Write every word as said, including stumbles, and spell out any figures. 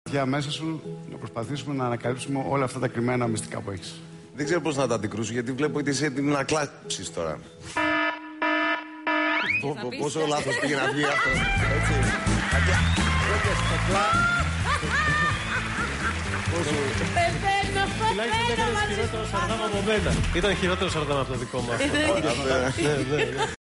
Για μέσα σου να προσπαθήσουμε να ανακαλύψουμε όλα αυτά τα κρυμμένα μυστικά που έχεις. Δεν ξέρω πώς να τα αντικρούσω, γιατί βλέπω ότι είσαι έτοιμη να κλάψεις τώρα. Πόσο λάθος πήγε να βγει αυτό. Έτσι. Τουλάχιστον έκανε χειρότερο σαρδάμ από μένα. Ήταν χειρότερο σαρδάμ από το δικό μας.